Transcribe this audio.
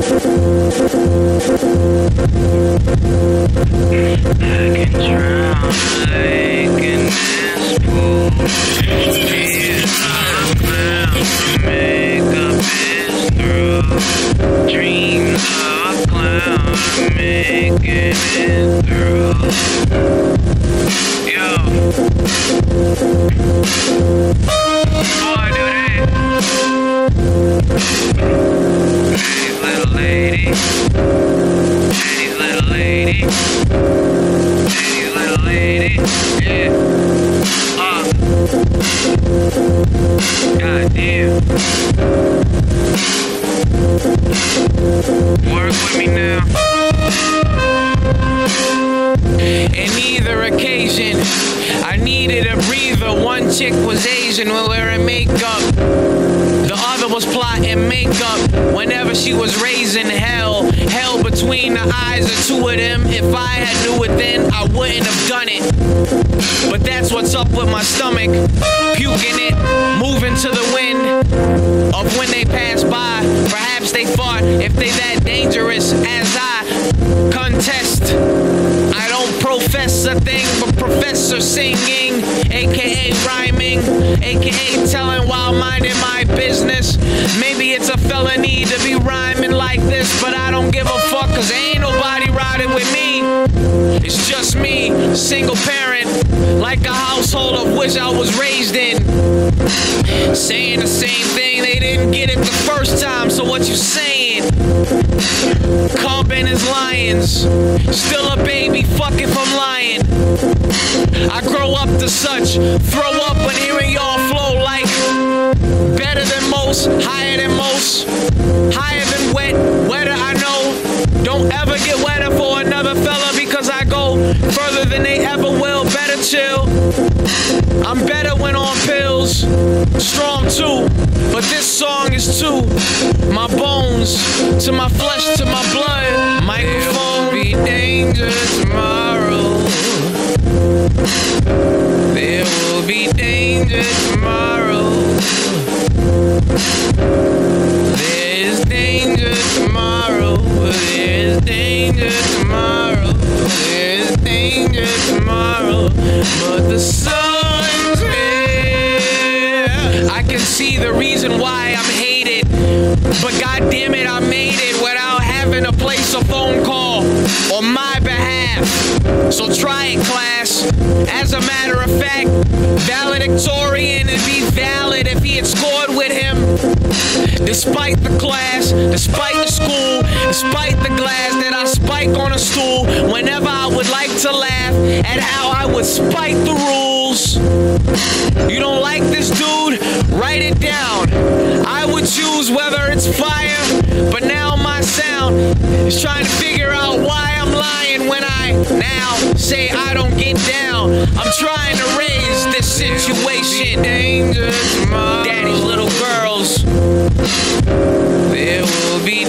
can drown like in this pool. He's not bound to make up his through. Dreams of a clown making it through. Yo. Boy, do that. Hey, little lady. Hey, little lady. Hey, little lady. Yeah. God damn. Work with me now. In either occasion, I needed a breather. One chick was Asian, we were wearing makeup. The other was plotting makeup. Whenever she was raising hell between the eyes of two of them. If I had knew it then, I wouldn't have done it. But that's what's up with my stomach. Puking it, moving to the wind of when they pass by. Perhaps they thought if they that dangerous as I contest. I don't profess a thing, but professor singing, aka rhyming, aka telling while minding my business. Maybe it's a felony to be rhyming like this, but I don't give a fuck, cause ain't nobody riding with me. It's just me, single parent, like a household of which I was raised in. Saying the same thing, they didn't get it the first time, so what you saying? Comping his lions, still a baby, fuck if I'm lying. I grow up to such, throw up when hearing y'all flow like better than most, higher than most, higher than wet, wetter I know. Don't ever get wetter for another fella because I go further than they ever will. Better chill. I'm better when on pills, strong too, but this song is too. My bones to my flesh to my blood. Microphone. There will be danger tomorrow. There will be danger tomorrow. There's danger tomorrow. There's danger tomorrow. There's danger tomorrow. But the sun's here. I can see the reason why I'm hated, but goddamn it, I made it without having to place a phone call on my behalf. So try it, class. As a matter of fact, valedictorian would be valid if he had scored with him. Despite the class, despite the school, despite the glass that I spike on a stool, whenever I would like to laugh at how I would spike the rules. You don't like this dude? Write it down. I would choose whether it's fire, but now my sound is trying to figure out why I'm lying when I now say I don't get down. I'm trying to raise this situation. Daddy's little girls. There will be